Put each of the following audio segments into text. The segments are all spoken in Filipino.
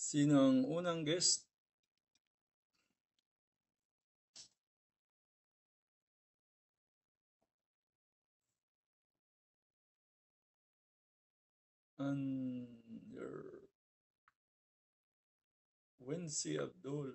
Sino ang unang guest? Under Wincy Abdul.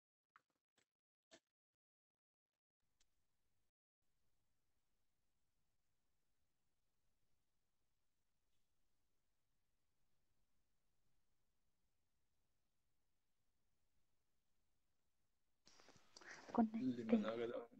Lima na agad ako.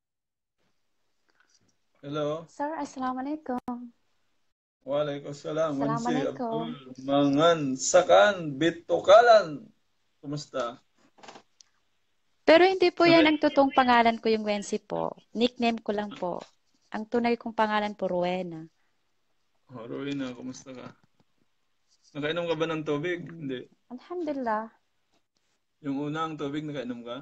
Hello. Sir, Assalamualaikum. Waalaikumsalam. Wincy Assalamualaikum. Abdul. Mangan, Sakan, Bitukalan. Kumusta? Pero hindi po yan Okay. ang totoong pangalan ko yung Wency po. Nickname ko lang po. Ang tunay kong pangalan po, Rowena. Oh, Rowena, kumusta ka? Nakainom ka ba ng tubig? Hindi. Alhamdulillah. Yung unang tubig, nakainom ka?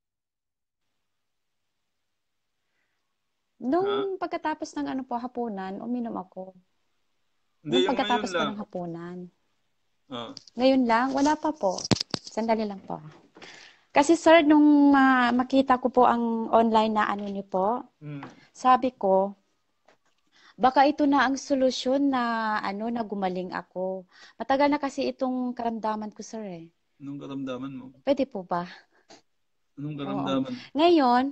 Ha? Nung pagkatapos ng hapunan, uminom ako. Hindi, Nung yung ngayon pagkatapos po lang. ng hapunan. Ah. Ngayon lang, wala pa po. Sandali lang po. Kasi sir, nung makita ko po ang online na ano niyo po, sabi ko, baka ito na ang solusyon na na gumaling ako. Matagal na kasi itong karamdaman ko, sir eh. Anong karamdaman mo? Pwede po ba? Anong Oo. karamdaman? Ngayon,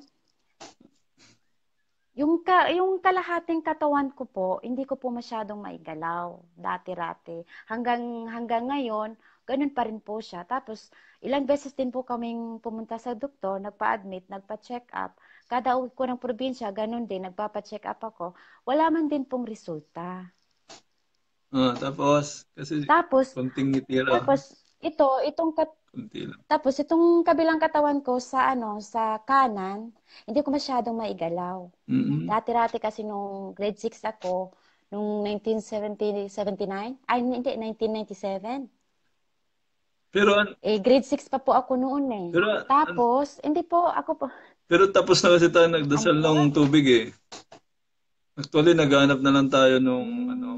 yung kalahating katawan ko po, hindi ko po masyadong maigalaw. Dati-rati. Hanggang ngayon, ganun pa rin po siya. Tapos, ilang beses din po kaming pumunta sa doktor, nagpa-admit, nagpa-check up. Kada uwi ko ng probinsya, ganun din, nagpapa-check up ako. Wala man din pong resulta. Tapos, kasi Tapos, konting itira. Konti lang. Tapos itong kabilang katawan ko sa sa kanan, hindi ko masyadong maigalaw. Dati-rati kasi nung grade 6 ako, nung 1979, ay hindi, 1997. Pero Grade 6 pa po ako noon eh. Pero Tapos, hindi po, ako po. pero tapos na kasi tayo Ano nagdasal po? ng tubig eh. Actually, naghahanap na lang tayo nung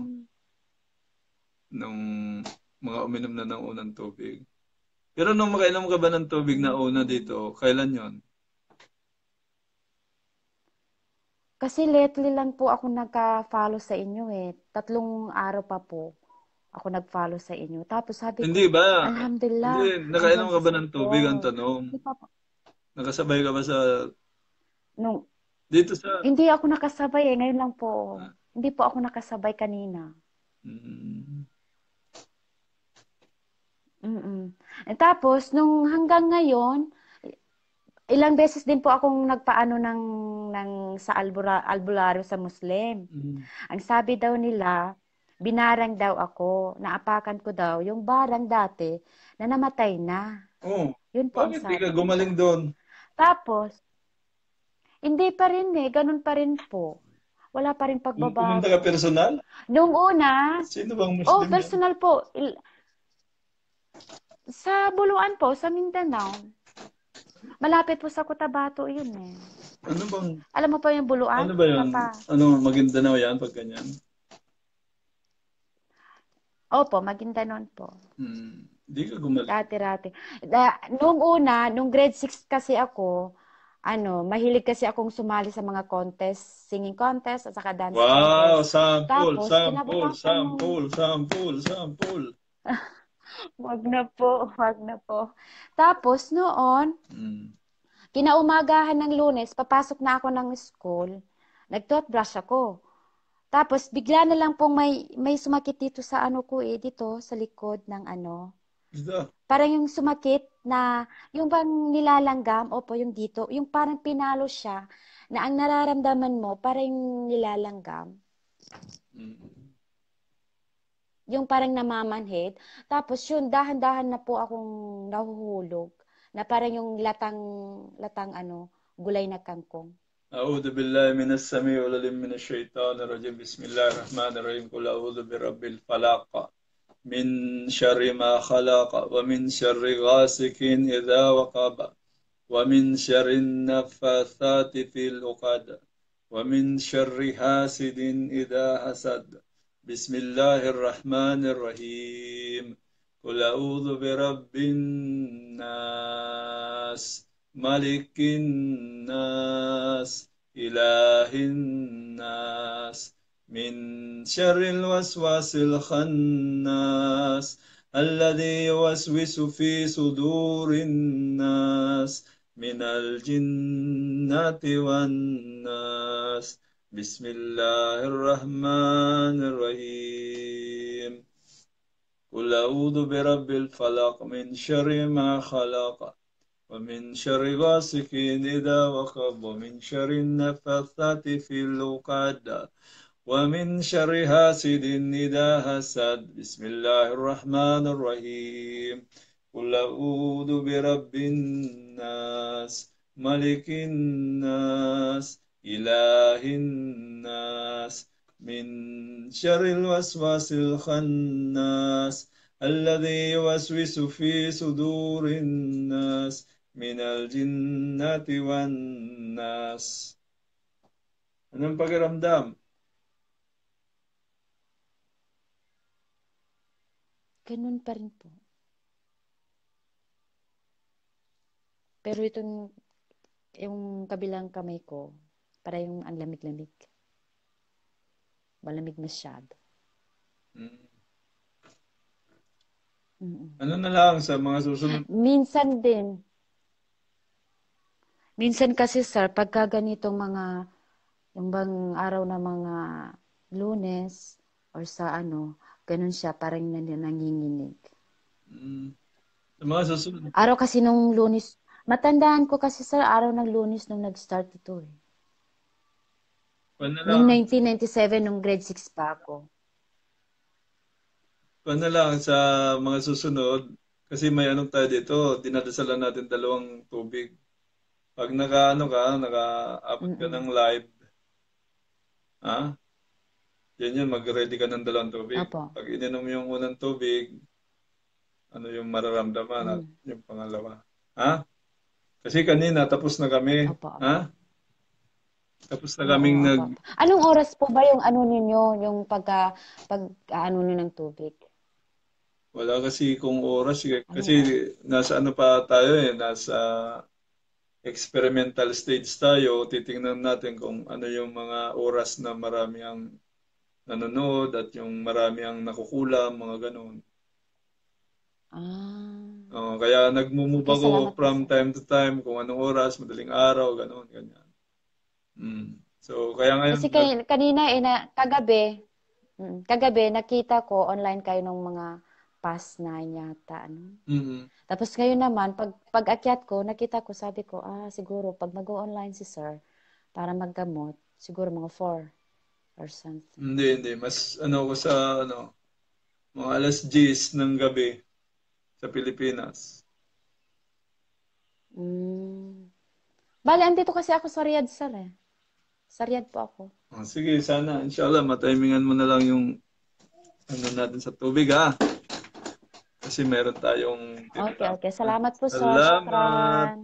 nung mga uminom na ng unang tubig. Pero nung makainom ka ba ng tubig na una dito, kailan yon? Kasi lately lang po ako nagka-follow sa inyo eh. 3 araw pa po ako nag-follow sa inyo. Tapos sabi Hindi ko, ba? alhamdulillah, Hindi, nakainom andyan ka si ba Sir ng tubig ang Paul. tanong? Hindi pa po. Nakasabay ka ba sa Nung, dito sa Hindi ako nakasabay eh. Ngayon lang po. Hindi po ako nakasabay kanina. Tapos, nung hanggang ngayon, ilang beses din po akong nagpaano sa albularyo sa Muslim. Ang sabi daw nila, binarang daw ako, naapakan ko daw yung barang dati na namatay na. Yun po ang bakit di ka sabi gumaling nila. doon? Tapos, hindi pa rin eh, ganun pa rin po. Wala pa rin Pumunta ka pagbabago. personal? Nung una, Sino bang Muslim yan? personal po. Sa Buluan po, sa Mindanao. Malapit po sa Cotabato yun eh. Ano bang, Alam mo pa yung Buluan? ano ba yun? Papa. Ano, Maguindanao yan pag ganyan? Opo, Maguindanon po. Di ka gumaling. Dati-rati. Nung grade 6 kasi ako, mahilig kasi akong sumali sa mga contest, singing contest at saka dance Wow, contest. sample, Tapos, sample, kinabukasan sample, sample, sample. wag na po, wag na po. Tapos noon, kinaumagahan ng Lunes, papasok na ako ng school, nag-toothbrush ako. Tapos bigla na lang pong may sumakit dito sa ko dito sa likod ng Parang yung sumakit na, yung bang nilalanggam, opo, yung dito, yung parang pinalo siya, na ang nararamdaman mo, parang nilalanggam. Yung parang namamanhid. Tapos yun, dahan-dahan na po akong nahuhulog. Na parang yung latang gulay na kangkong. أعوذ بالله من السميع العليم من الشيطان الرجيم بسم الله الرحمن الرحيم قل أعوذ برب الفلق من شر ما خلق ومن شر غاسق إذا وقب ومن شر النفاثات في العقد ومن شر حاسد إذا حسد بسم الله الرحمن الرحيم قل أعوذ برب الناس ملك الناس إله الناس من شر الوسواس الخناس الذي يوسوس في صدور الناس من الجنة والناس بسم الله الرحمن الرحيم قل أعوذ برب الفلق من شر ما خلق ومن شر غاسق إذا وقب ومن شر النفاثات في العقد ومن شر حاسد إذا حسد بسم الله الرحمن الرحيم قل أعوذ برب الناس ملك الناس إله الناس من شر الوسواس الخناس الذي يوسوس في صدور الناس من الجنة والناس. Anong pakiramdam? Ganun pa rin po. Pero yung kabilang kamay ko, para yung ang lamig-lamig. Malamig masyado. Ano na lang sa mga susunod? Minsan kasi sir, pagka ganitong yung bang araw na mga Lunes or sa ganun siya, parang nanginginig. Sa mga susunod? Araw kasi nung Lunes, matandaan ko kasi sir, araw ng Lunes nung nag-start ito eh. Noong 1997, nung grade 6 pa ako. Paano lang sa mga susunod, kasi may tayo dito, dinadasalan natin 2 tubig. Pag naka-abot ka ng live, yan mag-ready ka ng 2 tubig. Opo. Pag ininom yung unang tubig, ano yung mararamdaman at yung pangalawa. Kasi kanina, tapos na kami. Opo. Tapos na kaming Anong oras po ba yung ninyo, yung pag-ano nyo ng tubig? Wala kasi kung oras. Kasi nasa pa tayo nasa experimental stage tayo. Titingnan natin kung ano yung mga oras na marami ang nanonood at yung marami ang nakukulam, mga ganun. Kaya nagmumove ako from time to time kung anong oras, madaling araw, ganun, ganyan. So, kaya ngayon... Kasi kanina, kagabi, nakita ko online kayo ng mga past 9 yata. Tapos ngayon naman, pag-akyat ko, nakita ko, sabi ko, siguro pag mag-online si sir, para maggamot, siguro mga 4 or something. Hindi. Mas ko sa mga alas 10 ng gabi sa Pilipinas. Bale, andito kasi ako sa Riyadh, sir eh. Sa Riyadh po ako. Sige, sana. Inshallah, matimingan mo na lang yung natin sa tubig, Kasi meron tayong... Okay. Salamat po, sir. Salamat.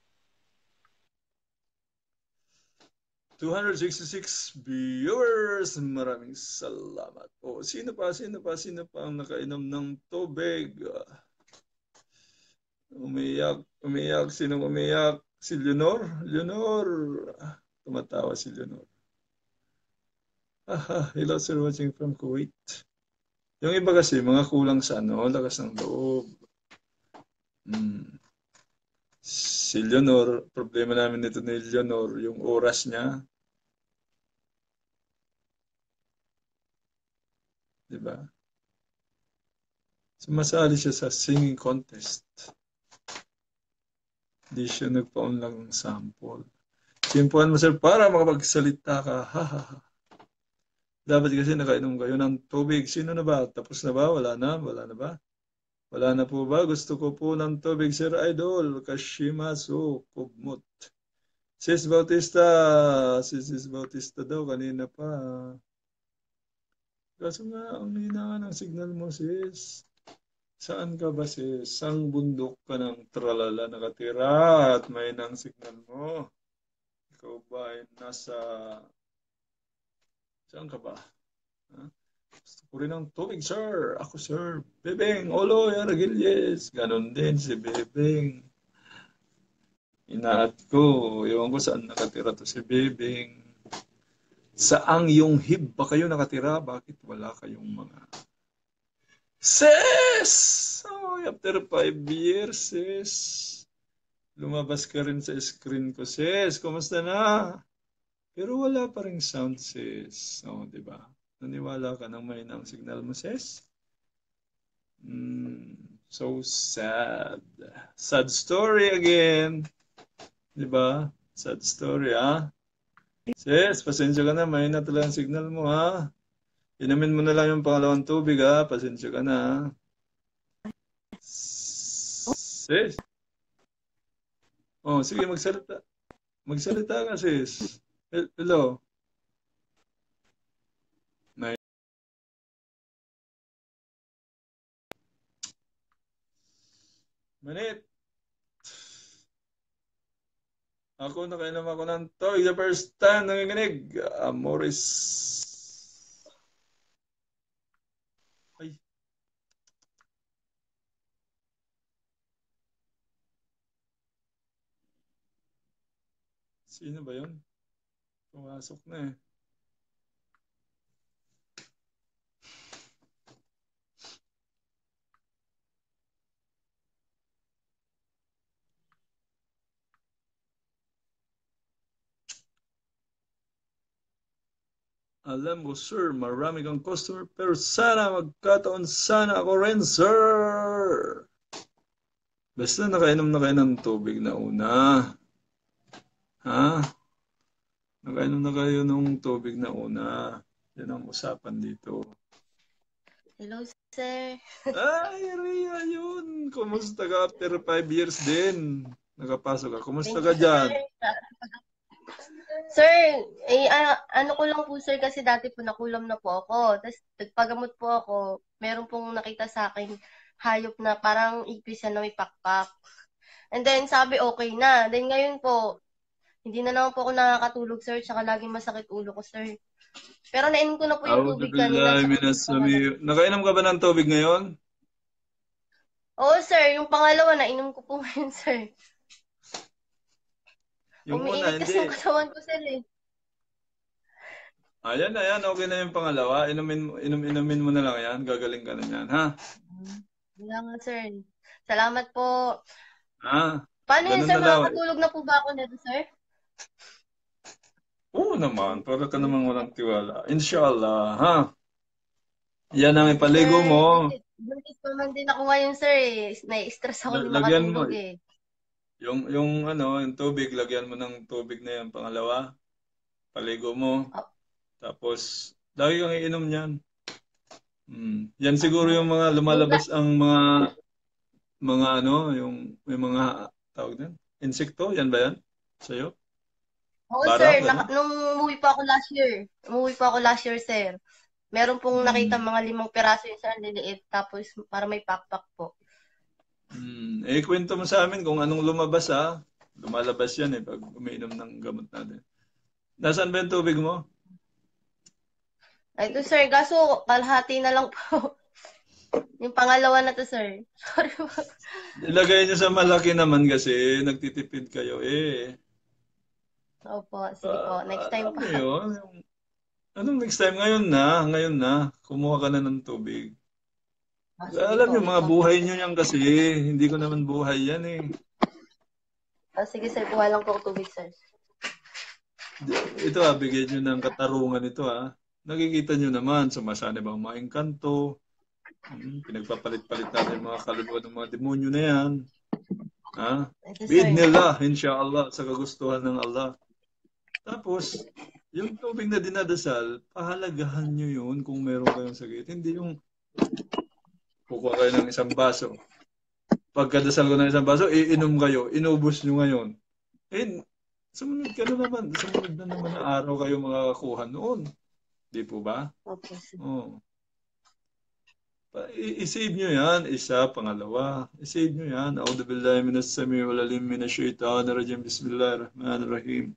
266 viewers. Maraming salamat. Sino pa ang nakainom ng tubig? Umiyak. Sinong umiyak? Si Leonor? Tumatawa si Leonor. Hello, sir, watching from Kuwait. Yung iba kasi, mga kulang sa lakas ng loob. Si Leonor, problema namin nito ni Leonor, yung oras niya. Diba? Sumasali siya sa singing contest. Hindi siya nagpa-on lang ng sample. Simpuan mo, sir, para makapagsalita ka. Dapat kasi nakainom kayo ng tubig. Sino na ba? Tapos na ba? Wala na ba? Wala na po ba? Gusto ko po ng tubig, Sir Idol. Kashimasu, Kubmut. Sis Bautista daw, kanina pa. Kaso nga, ang hina ng signal mo, sis. Saan ka ba, sis? Sang bundok ka ng tralala nakatira at may ng signal mo? Ikaw ba ay nasa... Saan ka ba? Gusto Uri ng tubig, sir. Ako, sir. Bebeng, Oloy, Aragilies. Ganon din si Bebeng. Inaat ko. Ewan ko saan nakatira to si Bebeng. Saang yung hib ba kayo nakatira? Bakit wala kayong mga... Sis! Oh, after 5 years, sis. Lumabas ka rin sa screen ko, sis. Kumusta na? Pero wala pa rin sound, sis. Oh, di ba? Naniwala ka ng may ng signal mo, sis? So sad. Sad story again. Di ba? Sad story, ha? Sis, pasensya ka na. May na talaga ang signal mo, ha? Inumin mo na lang yung pangalawang tubig, ha? Pasensya ka na, ha? Sis? Oh, sige, magsalita. Magsalita ka, sis. Hello? Manit. Ako, nakainom ako ng toy. The first time nanginginig. Morris. Ay. Sino ba yun? Pumasok na eh. Alam ko, sir, marami kang customer, pero sana magkataon sana ako rin, sir. Basta nakainom na kayo ng tubig na una. Ha? Nakainom na kayo ng tubig na una. Yan ang usapan dito. Hello, sir. Ay, Ria, yun. Kumusta ka after 5 years din? Nakapasok ka. Kumusta ka dyan? Sir, ano ko lang po, sir, kasi dati po nakulam na po ako. Tapos, nagpagamot po ako. Meron pong nakita sa akin, hayop na parang ipis na may pakpak. And then, sabi, okay na. Then, ngayon po, hindi na naman po ako nakakatulog, sir. Tsaka laging masakit ulo ko, sir. Pero nainom ko na po yung tubig kanina. Nakainom ka ba ng tubig ngayon? Oo, sir. Yung pangalawa, nainom ko po ngayon, sir. Yung una, umiinit kasi yung katawan ko, sir, eh. Ayan, okay na yung pangalawa. Inumin mo na lang yan. Gagaling ka na yan, ha? Wala nga, sir. Salamat po. Paano yun, ganun sir? na lang. Makakatulog na po ba ako nito, sir? Oo naman. Para ka namang walang tiwala. Inshallah, ha? Yan ang ipaligo mo. Buntis pa man din ako ngayon, sir, eh. Nai-stress ako, hindi makatulog, eh. Yung tubig, lagyan mo ng tubig na yan, pangalawa. Paligo mo. Tapos, lagi kang iinom niyan. Yan siguro yung mga lumalabas ang mga yung may mga tawag din. Insekto, yan ba yan? Sa'yo? Oo, sir. Nung umuwi pa ako last year, sir. Meron pong nakita mga 5 piraso yung sir, liliit. Tapos, para may pakpak po. Kwento mo sa amin kung anong lumabas, ha? Lumalabas yan pag umiinom ng gamot natin. Nasaan ba yung tubig mo? Ito, sir. Kaso, kalahati na lang po. Yung pangalawa na to, sir. Sorry po. Ilagay niyo sa malaki naman kasi nagtitipid kayo Opo, sige po. Next time pa. Anong next time? Ngayon na. Kumuha ka na ng tubig. Alam niyo, mga buhay niyo yan kasi. Hindi ko naman buhay yan Sige, sir. Kuha lang po ako tubig, sir. Ito bigyan niyo ng katarungan ito Nakikita niyo naman, sumasanib ang mga engkanto. Pinagpapalit-palit natin mga kaluluwa ng mga demonyo na yan. Biidnillah, inshallah, sa kagustuhan ng Allah. Tapos, yung tubig na dinadasal, pahalagahan nyo yun kung meron kayong sakit. Hindi yung kukuha kayo ng isang baso. Pagkadasal ko ng isang baso, iinom kayo. Inubos nyo ngayon. Sumunod na naman na araw kayo makakakuha noon. Di po ba? Okay. I-save nyo yan. Isa, pangalawa. I-save nyo yan. A'udhu billahi minas sami'ul alim minash shaitanir rajim. Bismillahirrahmanirrahim.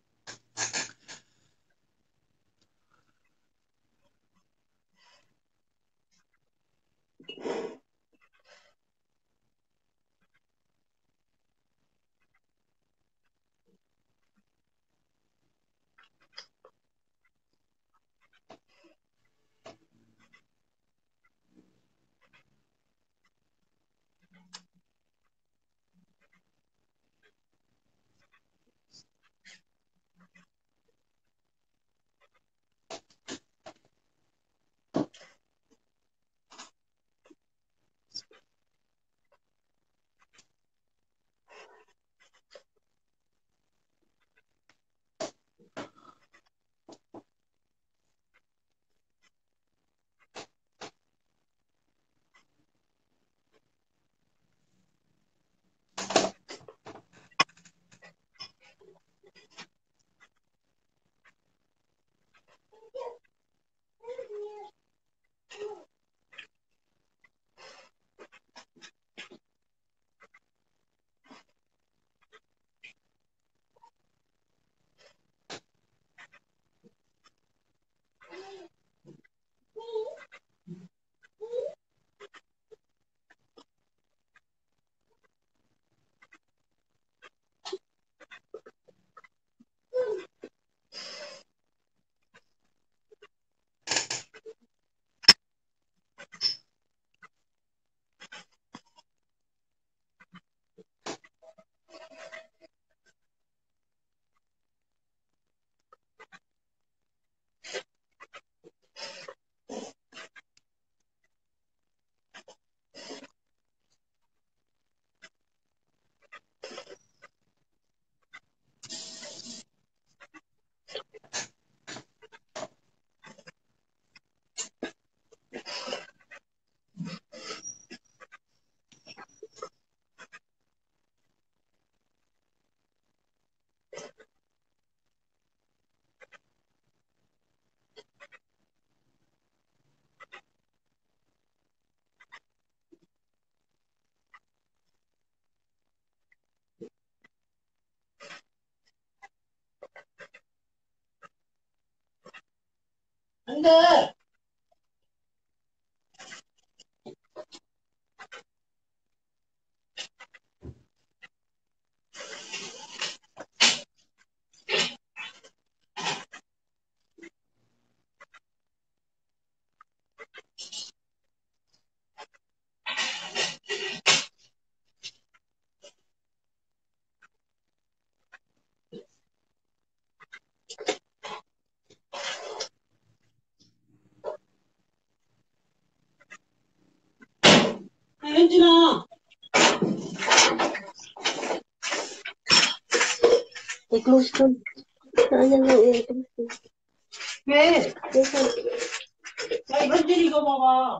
I-close ko. Saan lang i-close ko? 왜? Yes, 야, 이번 줄 이거 봐봐.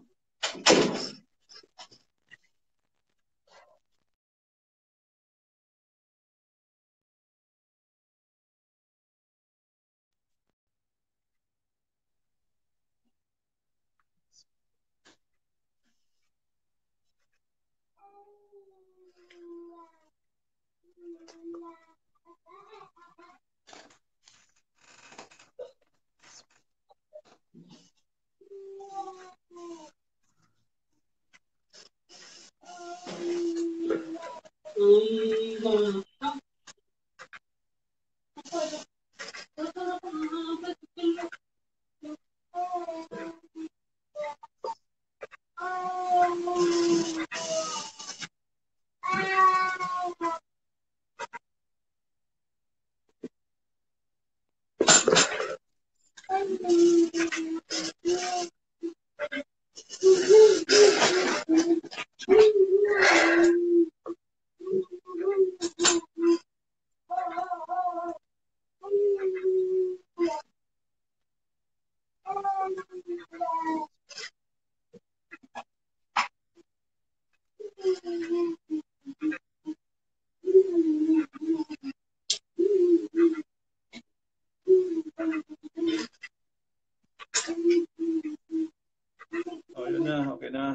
Oh, yun na. Okay na.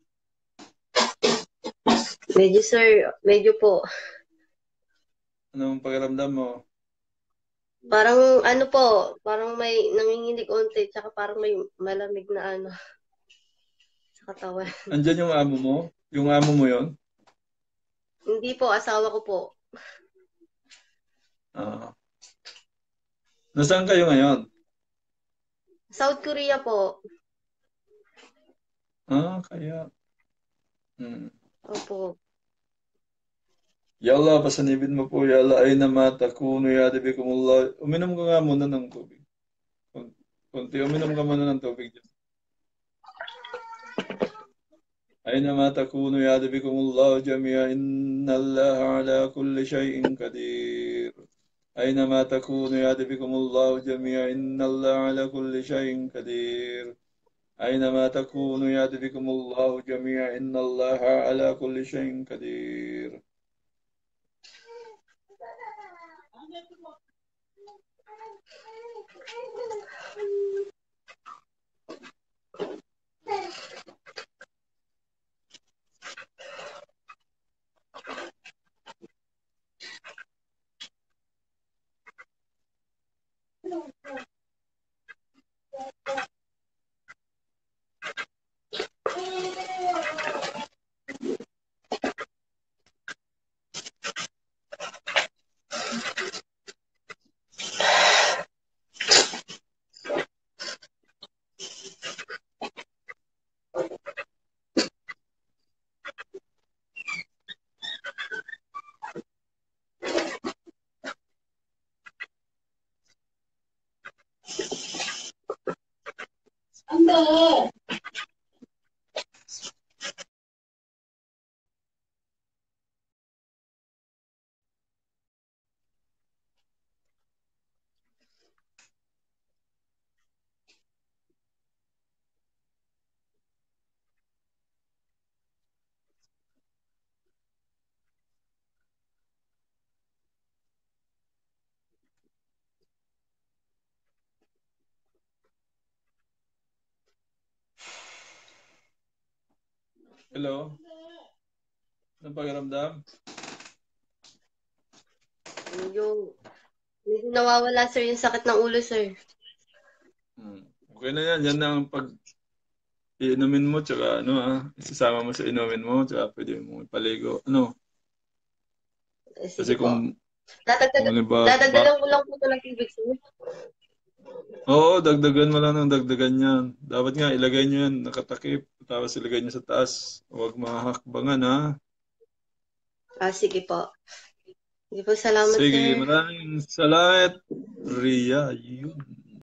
Medyo, sir. Medyo po. Anong pakiramdam mo? Parang, ano po, parang may nanginginig konti, tsaka parang may malamig na ano sa katawan. Andyan yung amo mo? Yung amo mo yun? Hindi po, asawa ko po. Ah. Nasaan kayo ngayon? South Korea po. Ah, kaya. Hmm. Opo. Ya Allah, pasanibin mo po, ya Allah, ay nama takunu ya dibikumullah. Uminom ka nga muna ng tubig. Kunti, uminom ka muna ng tubig dyan. Ay nama takunu ya dibikumullah jami'a inna Allah ala kulli shay'in qadir. Ay nama takunu ya dibikumullah jami'a inna Allah ala kulli shay'in qadir. أينما تكونوا يأت بكم الله جميعا إن الله على كل شيء قدير. Hello? Anong pakiramdam? Medyo nawawala, sir, yung sakit ng ulo, sir. Okay na yan. Yan na ang pag iinumin mo, tsaka isasama mo sa inumin mo, tsaka pwede mo ipaligo. Kasi Sige po. kung Dadagdagan ko lang po ito ng tubig, sir. Oo, dagdagan mo lang ng dagdagan yan. Dapat nga ilagay nyo yan, nakatakip, tapos ilagay nyo sa taas. Huwag mahakbangan, ha? Sige po. Sige po, salamat, Sige, sir. maraming salamat, Ria. Yun.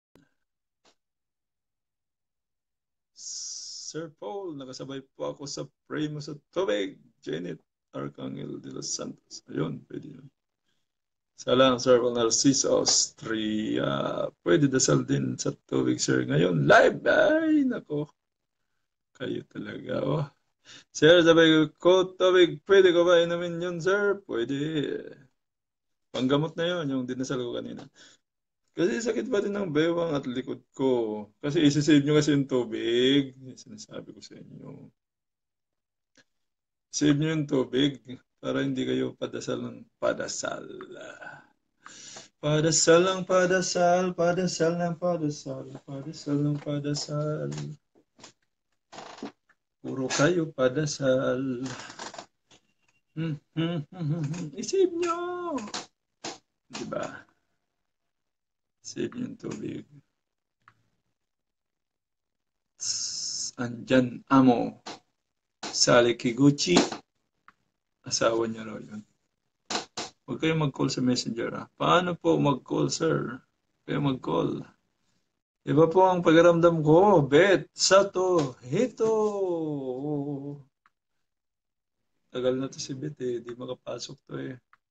Sir Paul, nakasabay po ako sa Pray Mo sa Tubig. Janet Arcangel de los Santos. Ayun, pwede yun. Salang, Sir Paul Narciso, Austria. Pwede dasal din sa tubig, sir. Ngayon, live. Ay, nako. Kayo talaga, oh. Sir, sabi ko, tubig, pwede ko ba inumin yun, sir? Pwede. Panggamot na yun, yung dinasal ko kanina. Kasi sakit pa rin ng bewang at likod ko. Kasi isisave nyo kasi yung tubig. Sinasabi ko sa inyo. Save nyo yung tubig para hindi kayo padasal ng padasal. Padasal ng padasal, padasal ng padasal, padasal ng padasal. Puro kayo padasal. I-save nyo! Diba? Save yung tubig. Andyan, amo. Sali Kiguchi. Asawa niya raw yun. Huwag kayo mag-call sa messenger, ha? Paano po mag-call, sir? Kayo mag-call. Iba po ang pakiramdam ko. Bet, sato, hito. Tagal na to si Bet, eh. Di makapasok to, eh.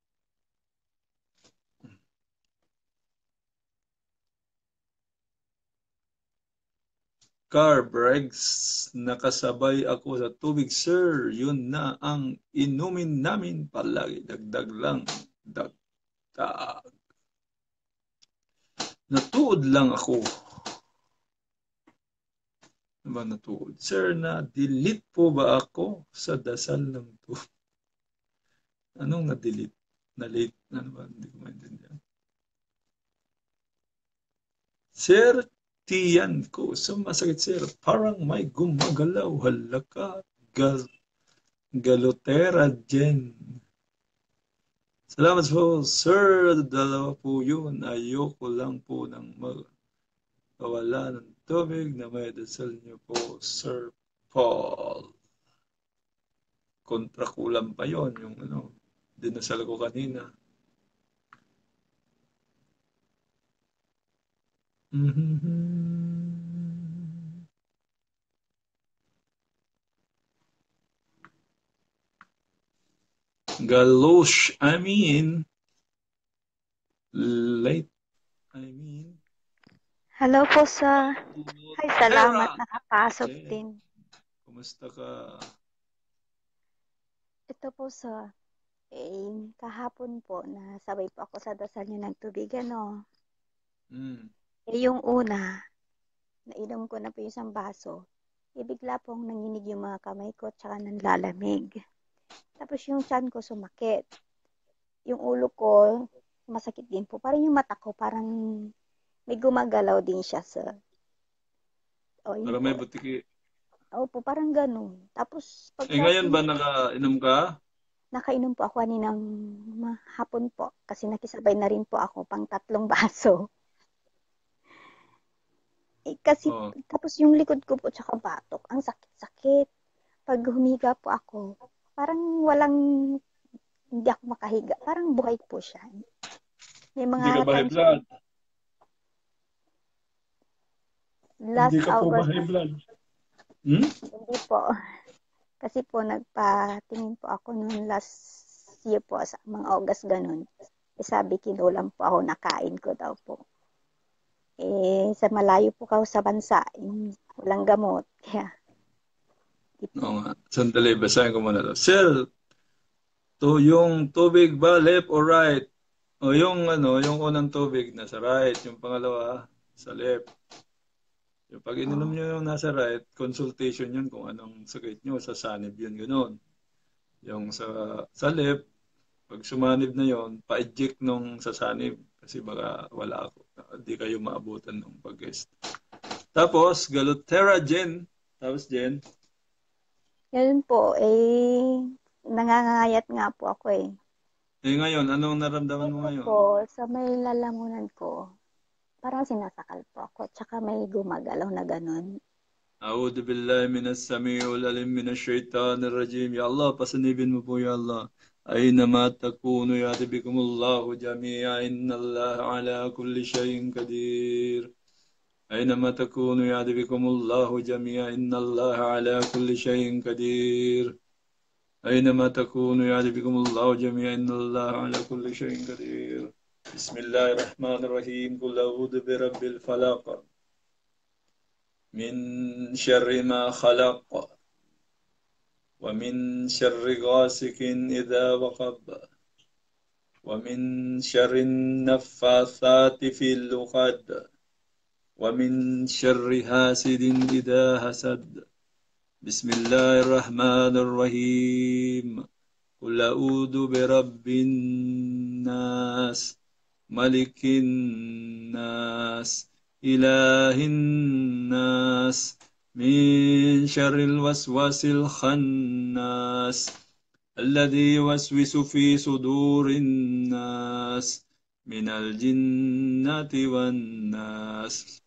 Car breaks, nakasabay ako sa tubig, sir. Yun na ang inumin namin palagi. Dagdag lang. Dagdag. Natuod lang ako. Ano ba natuod? Sir, na-delete po ba ako sa dasal ng tubig? Anong na-delete? Na-late? Ano ba? Hindi ko maintindihan. Sir, tiyan ko. Sumasakit, sir. Parang may gumagalaw. Halaka. Galotera, Jen. Salamat po, sir. Dalawa po yun. Ayoko lang po ng magkawala ng tubig na may dasal niyo po, Sir Paul. Kontra kulam pa yon yung dinasal ko kanina. Galosh, late, Hello po, sir. Ay, salamat. Tara. Nakapasok Jen, din. Kumusta ka? Ito po, sir. Kahapon po, nasabay po ako sa dasal niyo ng tubig, yung una, nainom ko na po yung isang baso. Bigla pong nanginig yung mga kamay ko, tsaka nanlalamig. Tapos yung tiyan ko sumakit. Yung ulo ko, masakit din po. Parang yung mata ko, parang may gumagalaw din siya, sir. Parang may butiki. Opo, parang ganun. Tapos, ngayon ba nakainom ka? Nakainom po ako kaninang hapon po. Kasi nakisabay na rin po ako pang 3 baso. Kasi, tapos yung likod ko po tsaka batok, ang sakit-sakit. Pag humiga po ako, parang hindi ako makahiga. Parang buhay po siya. May mga hindi ka ba high blood? Last hindi ka po ba August, high blood? Hindi po. Kasi po, nagpatingin po ako noon last year po, sa mga August ganun. Sabi, kilo lang po ako, nakain ko daw po. Sa malayo po ako sa bansa, walang gamot. Kaya, Oo nga. Sandali, basahin ko muna to. Sir, yung tubig ba left or right? O yung unang tubig nasa right, yung pangalawa sa left. Yung pag ininom nyo yung nasa right, consultation yun kung anong sakit nyo, sa sanib yun, gano'n. Yung sa left, pag sumanib na yon, pa-eject nung sa sanib kasi baka wala ako. Hindi kayo maabutan ng pag-guest. Tapos, Galutera, Jen. Tapos, Jen. Yun po, nangangayat nga po ako eh. Ngayon, anong naramdaman mo ngayon? Po, sa may lalamunan ko, parang sinasakal po ako, tsaka may gumagalaw na ganun. A'udhu billahi minas sami'ul alim minash shaitanir rajim. Ya Allah, pasanibin mo po, Ya Allah. Aynama takunu ya'ti bikumullahu jami'a innallaha ala kulli shayin qadir. أينما تكونوا يعد بكم الله جميعا إن الله على كل شيء قدير أينما تكونوا يعد بكم الله جميعا إن الله على كل شيء قدير بسم الله الرحمن الرحيم قل أعوذ برب الفلق من شر ما خلق ومن شر غاسق إذا وقب ومن شر النفاثات في العقد ومن شر حاسد إذا حسد بسم الله الرحمن الرحيم قل أعوذ برب الناس ملك الناس إله الناس من شر الوسواس الخناس الذي يوسوس في صدور الناس من الجنة والناس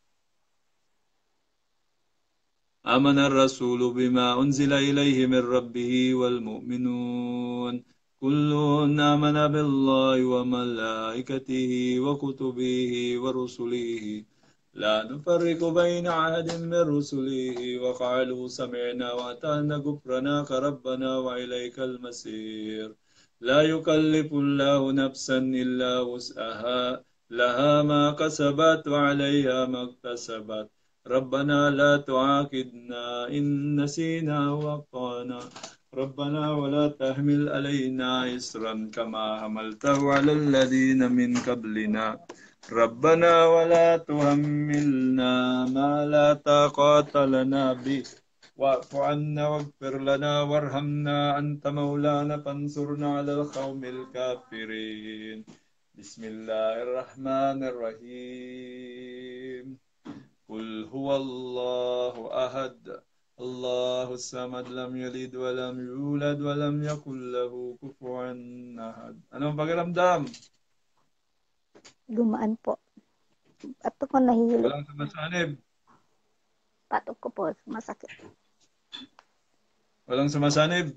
آمن الرسول بما أنزل إليه من ربه والمؤمنون كل آمن بالله وملائكته وكتبه ورسله لا نفرق بين أحد من رسله وقالوا سمعنا وأطعنا غفرانك ربنا وإليك المصير لا يكلف الله نفسا إلا وسعها لها ما كسبت وعليها ما اكتسبت ربنا لا تعاقبنا إن نسينا وأخطأنا ربنا ولا تحمل علينا إصرا كما حملته على الذين من قبلنا ربنا ولا تحملنا ما لا طاقة لنا به واعف عنا واغفر لنا وارحمنا أنت مولانا فانصرنا على القوم الكافرين بسم الله الرحمن الرحيم قل هو الله أحد الله الصمد لم يلد ولم يولد ولم يكن له كفوا أحد. Anong pakiramdam? Gumaan po. Patok ko nahihilo. Walang sumasanib. Patok ko po, masakit. Walang sumasanib.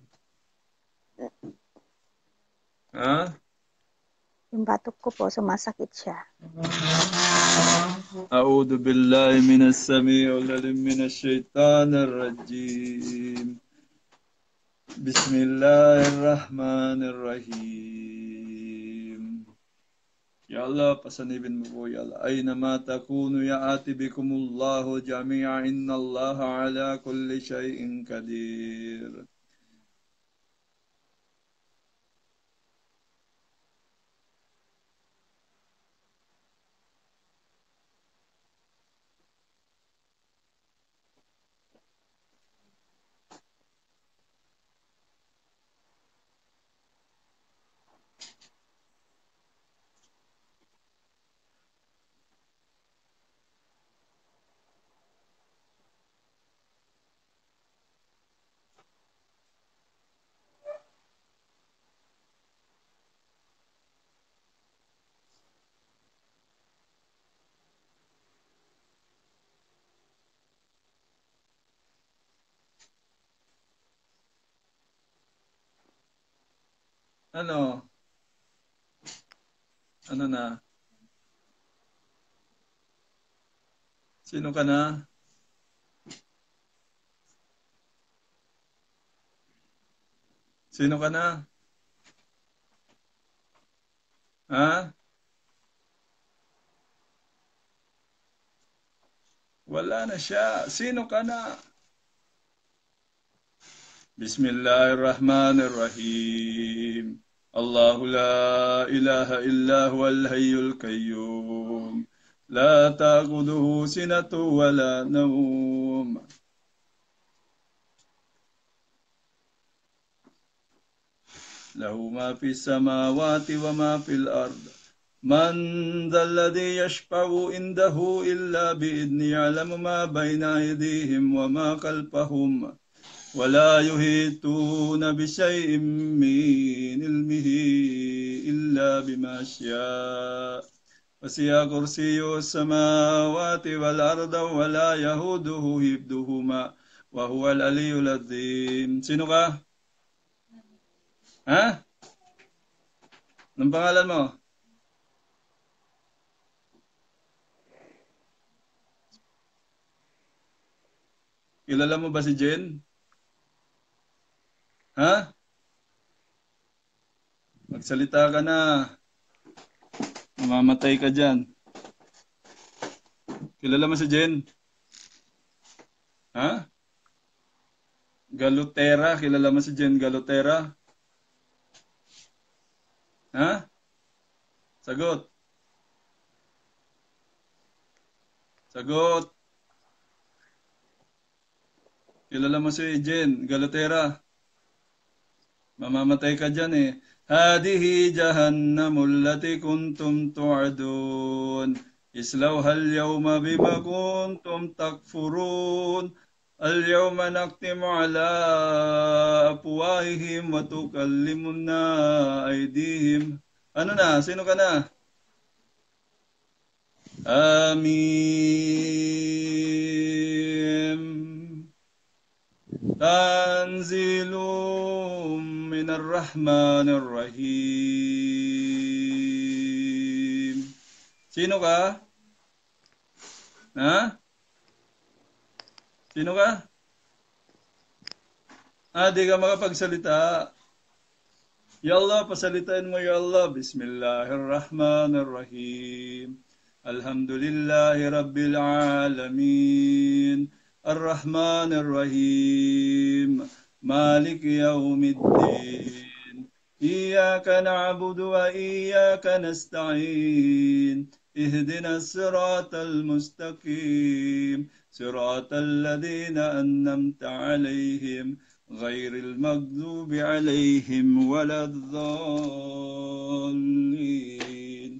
Ha? Yung batok ko po, sumasakit siya. أعوذ بالله من السميع العليم من الشيطان الرجيم بسم الله الرحمن الرحيم يا الله pasanibin mo po ya Allah أينما تكونوا يأتي بكم الله جميعا إن الله على كل شيء قدير Ano? Ano na? Sino ka na? Sino ka na? Ha? Wala na siya. Sino ka na? Bismillahirrahmanirrahim. Allahu la ilaha illa huwal hayyul qayyum. La ta'khudhuhu sinatun wa la nawm. Lahu ma fis samawati wa ma fil ard. من ذا الذي يشفع عنده إلا بإذنه يعلم ما بين أيديهم وما خلفهم ولا يحيطون بشيء من علمه إلا بما شاء وسع كرسيه السماوات والأرض ولا يهوده حفظهما وهو العلي العظيم. Sino ka? Ha? Anong pangalan mo? Kilala mo ba si Jen? Ha? Magsalita ka na. Mamamatay ka dyan. Kilala mo si Jen? Ha? Galutera. Kilala mo si Jen Galutera? Ha? Sagot. Sagot. Kilala mo si Jen Galutera? Mamamatay ka dyan eh. Hadihi jahannamul lati kuntum tu'adun. Islawha al-yawma bima kuntum takfurun. Al-yawma naktimu ala afwahihim wa tukallimuna aydihim. Ano na? Sino ka na? Amin. Tanzilum minar rahmanir rahim. Sino ka? Ha? Sino ka? Di ka makapagsalita. Ya Allah, pasalitain mo ya Allah. Bismillahirrahmanirrahim. Alhamdulillahi Rabbil Alamin. Ar-Rahmanir Rahim. Malik Yawmiddin. Iyaka na'budu wa iyaka nasta'in. اهدنا الصراط المستقيم صراط الذين أنعمت عليهم غير المغضوب عليهم ولا الضالين.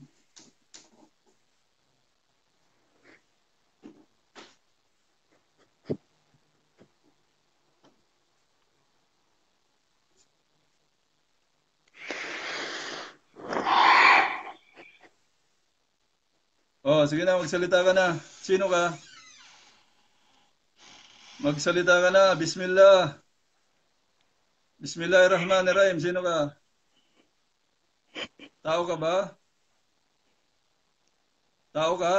Sige na, magsalita ka na. Sino ka? Magsalita ka na. Bismillah. Bismillahirrahmanirrahim. Sino ka? Tao ka ba? Tao ka?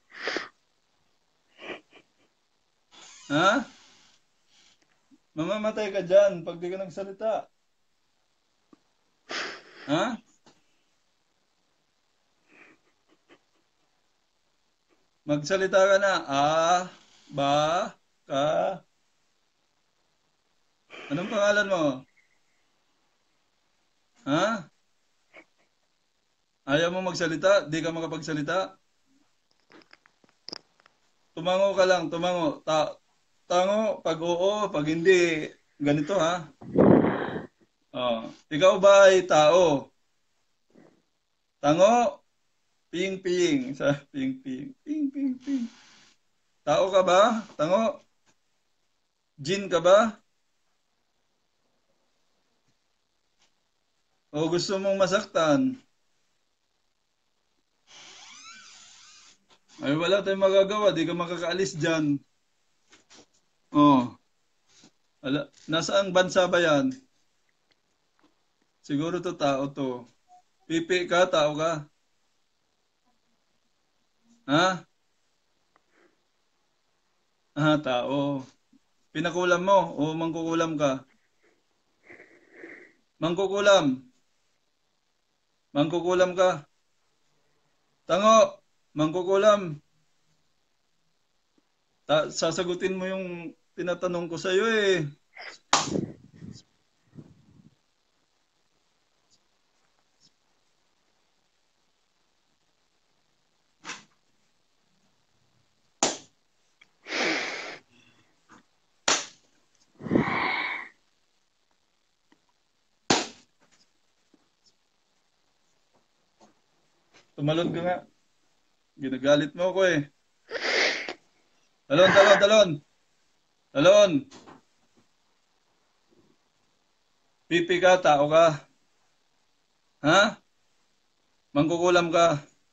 Ha? Mamamatay ka dyan pag di ka nagsalita. Ha? Magsalita ka na. Ba, ka. Anong pangalan mo? Ha? Ayaw mo magsalita? Di ka makapagsalita? Tumango ka lang, tumango. Tango, pag oo, pag hindi, ganito ha. Ikaw ba ay tao? Tango, ping-ping. Sa ping-ping. Ping-ping-ping. Tao ka ba? Tango? Jin ka ba? O gusto mong masaktan? Ay wala tayong magagawa, di ka makakaalis dyan. Nasaan bansa ba yan? Siguro to tao to. Pipi ka, tao ka? Ha? Tao. Pinakulam mo o mangkukulam ka? Mangkukulam. Mangkukulam ka? Tango, mangkukulam. Sasagutin mo yung tinatanong ko sa'yo eh. Tumalon ka nga. Ginagalit mo ako eh. Talon, talon, talon. Talon. Pipi ka, tao ka. Ha? Mangkukulam ka.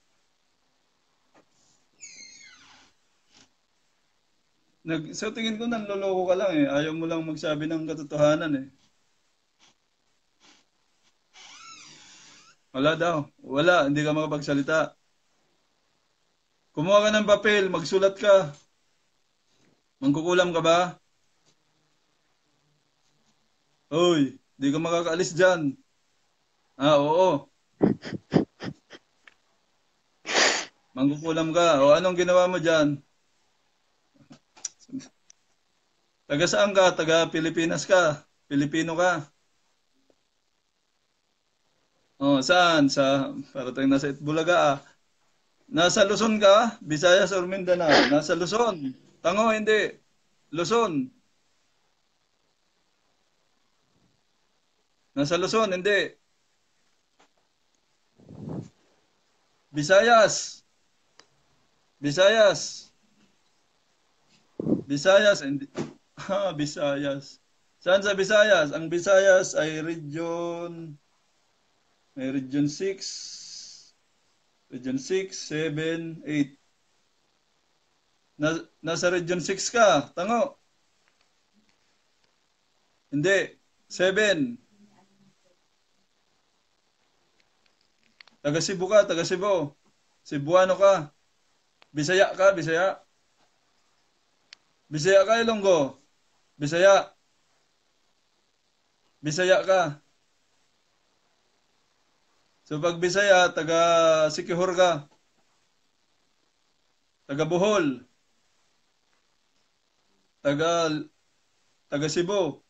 Sa tingin ko nanloloko ka lang eh. Ayaw mo lang magsabi ng katotohanan eh. Wala daw. Wala, hindi ka makapagsalita. Kumuha ka ng papel, magsulat ka. Mangkukulam ka ba? Hoy, hindi ka makakaalis dyan. Oo. Mangkukulam ka. O anong ginawa mo dyan? Taga saan ka? Taga Pilipinas ka? Pilipino ka? Saan? Parating nasa Itbulaga ah. Nasa Luzon ka? Visayas or Mindanao? Nasa Luzon. Tango, hindi. Luzon. Nasa Luzon, hindi. Visayas. Visayas. Visayas, hindi. Visayas. Saan sa Visayas? Ang Visayas ay may region 6, region 6, 7, 8. Nasa region 6 ka, tango. Hindi, 7. Taga Cebu ka, taga Cebu. Cebuano ka. Bisaya ka, Bisaya. Bisaya ka, Ilonggo. Bisaya. Bisaya ka. So pag Bisaya, taga Siquijor ka. Taga Bohol. Taga Cebu.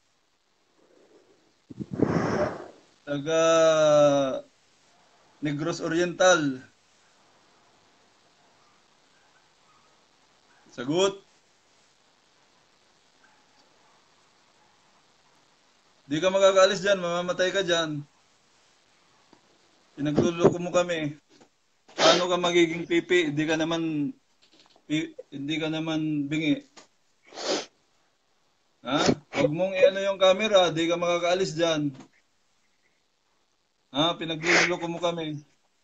Taga Negros Oriental. Sagot. Di ka makakaalis dyan, mamamatay ka dyan. Pinagluloko mo kami. Paano ka magiging pipi? Hindi ka naman bingi. Ha? Huwag mong i-ano yung camera, di ka makakaalis dyan. Ha? Pinagluloko mo kami.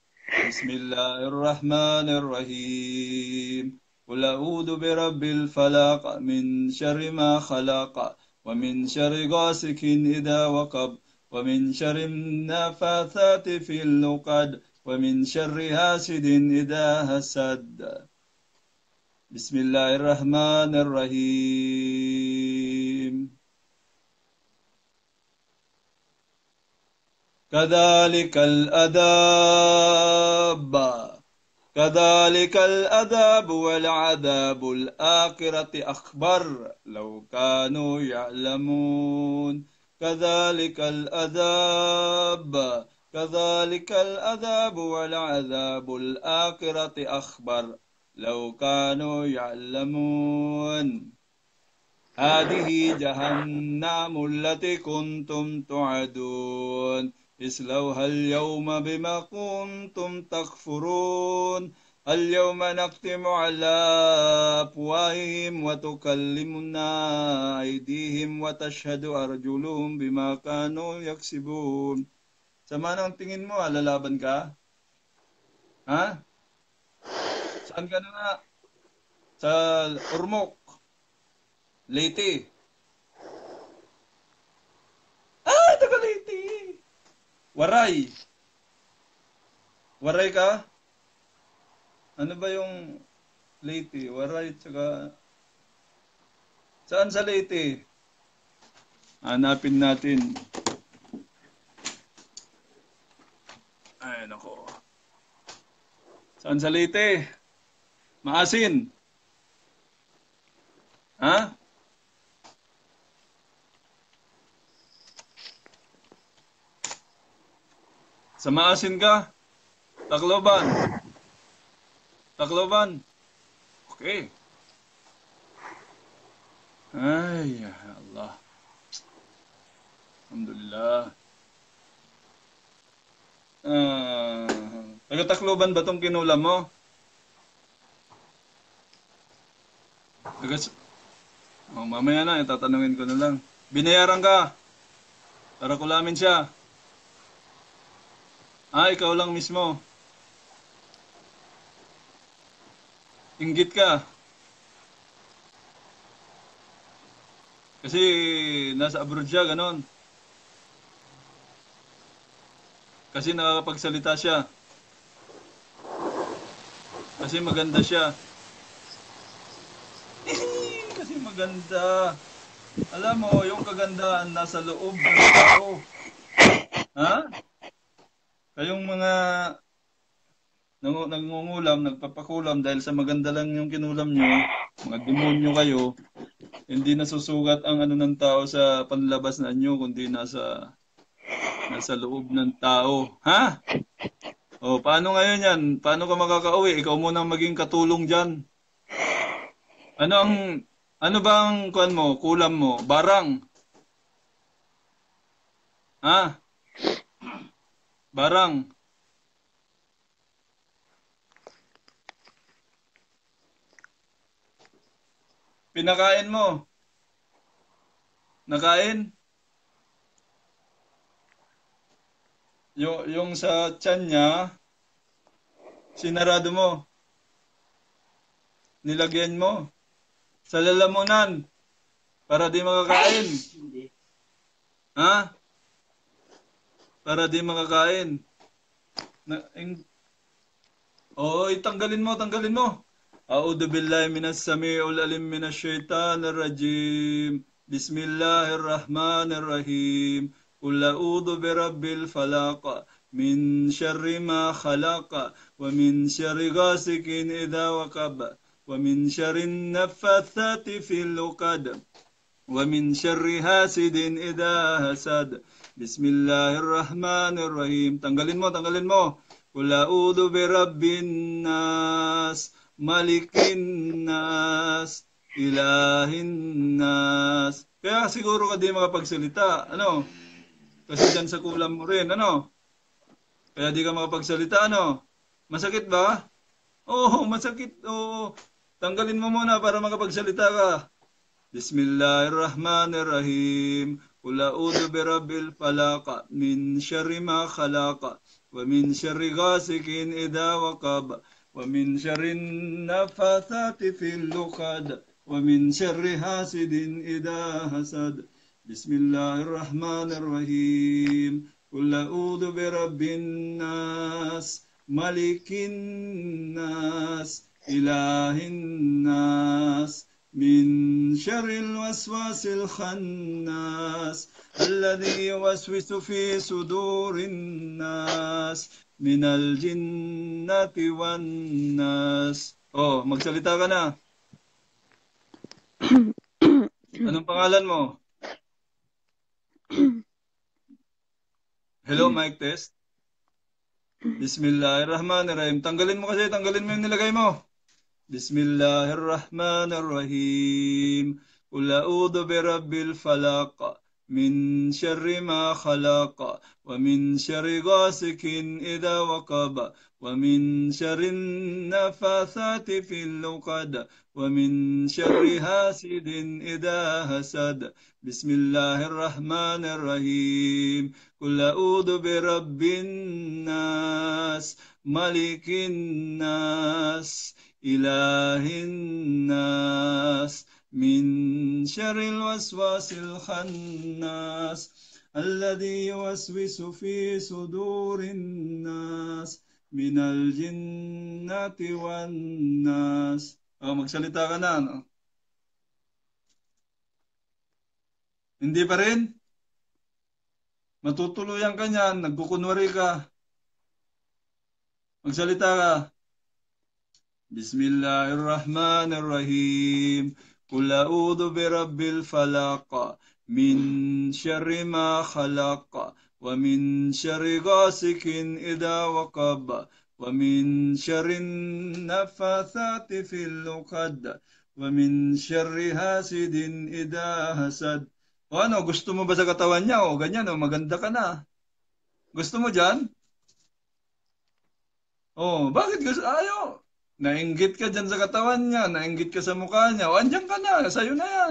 Bismillahirrahmanirrahim. Qul a'udhu birabbil falaq min syarri ma khalaqa wa min syarri ghasikin idha waqab wa min syarri nafathati fil 'uqad wa min syarri hasidin idha hasad. Bismillahirrahmanirrahim. Kadzalikal adab. Kadzalikal adab wal adabul akhirati akbar law kanu ya'lamun. Kadzalikal adab. Kadzalikal adab wal adabul akhirati akbar law kanu ya'lamun. Hadihi jahannamul lati kuntum tu'adun. Islauha al-yawma bima kuntum takfurun. Al-yawma naqtimu ala afwahihim wa tukallimuna aydihim wa tashhadu arjuluhum bima kanu yaksibun. Sama ng tingin mo, lalaban ka? Ha? Saan ka na nga? Sa Ormoc. Leyte. Taga Leyte. Waray. Waray ka? Ano ba yung Leyte? Waray, tsaka... Saan sa Leyte? Hanapin natin. Ay, nako. Saan sa Leyte? Maasin. Ha? Sa Maasin ka? Tacloban? Tacloban? Okay. Ay, Allah. Alhamdulillah. Taga-Tacloban ba tong kinulam mo? Mamaya na, tatanungin ko na lang. Binayaran ka para kulamin siya. Ikaw lang mismo. Inggit ka. Kasi nasa abroad siya, ganon. Kasi nakakapagsalita siya. Kasi maganda siya. Kasi maganda. Alam mo, yung kagandahan nasa loob ng tao. Ha? Kayong mga nangungulam, nagpapakulam dahil sa maganda lang yung kinulam nyo, mga demonyo kayo, hindi nasusugat ang ano ng tao sa panlabas na nyo, kundi nasa loob ng tao. Ha? O, paano ngayon yan? Paano ka makakauwi? Ikaw muna maging katulong dyan. Ano bang kuan mo, kulam mo? Barang? Ha? Barang? Pinakain mo? Nakain? Yung sa tiyan niya, sinarado mo? Nilagyan mo? Sa lalamunan? Para di makakain? Hindi. Ha? Para di makakain? Tanggalin mo. A'udhu billahi minas sami'ul alim minash shaitanir rajim. Bismillahirrahmanirrahim. Qul a'udhu birabbil falaq min syarri ma khalaq wa min syarri ghasikin idza waqab wa min syarri naffatsati fil 'uqad wa min syarri hasidin idza hasad. Bismillahirrahmanirrahim. Tanggalin mo. Qul a'udhu birabbin nas, malikin nas, ilahin nas. Kaya siguro ka di makapagsalita. Ano? Kasi dyan sa kulam mo rin. Ano? Kaya di ka makapagsalita. Ano? Masakit ba? Oo, masakit. Oo. Tanggalin mo muna para makapagsalita ka. Bismillahirrahmanirrahim. Qul a'udhu birabbil falaq min syarri ma khalaq wa min syarri ghasikin idza waqab wa min syarri naffatsati fil 'uqad wa min syarri hasidin idza hasad. Bismillahirrahmanirrahim. Qul a'udhu birabbin nas, malikin nas, ilahin nas, min syarril waswasil khannas alladhi yuwaswisu fi sudurin nas minal jinnati wan nas. Magsalita ka na. Anong pangalan mo? Hello, mic test. Bismillahirrahmanirrahim. Tanggalin mo yung nilagay mo. Bismillahirrahmanirrahim. Qul a'udhu birabbil falaq min syarri ma khalaq wa min syarri ghasikin idza waqab wa min syarri naffatsati fil 'uqad wa min syarri hasidin idza hasad. Bismillahirrahmanirrahim. Qul a'udhu birabbin nas, malikin nas, ilahin nas, min syarril waswasil khannas alladhi yuwaswisu fi sudurin nas minal jinnati wan nas. Magsalita ka na, no? Hindi pa rin? Matutuluyan ka niyan, nagkukunwari ka. Magsalita ka. Bismillahirrahmanirrahim. Qul a'udhu birabbil falaq min syarri ma khalaq wa min syarri ghasikin idza waqab wa min syarri naffatsati fil 'uqad wa min syarri hasidin idza hasad. Ano, gusto mo ba sa katawan niya? Ganyan, maganda ka na. Gusto mo dyan? Oh, bakit gusto? Ayaw. Nainggit ka dyan sa katawan niya, nainggit ka sa mukha niya. O, andyan ka na, sa'yo na yan.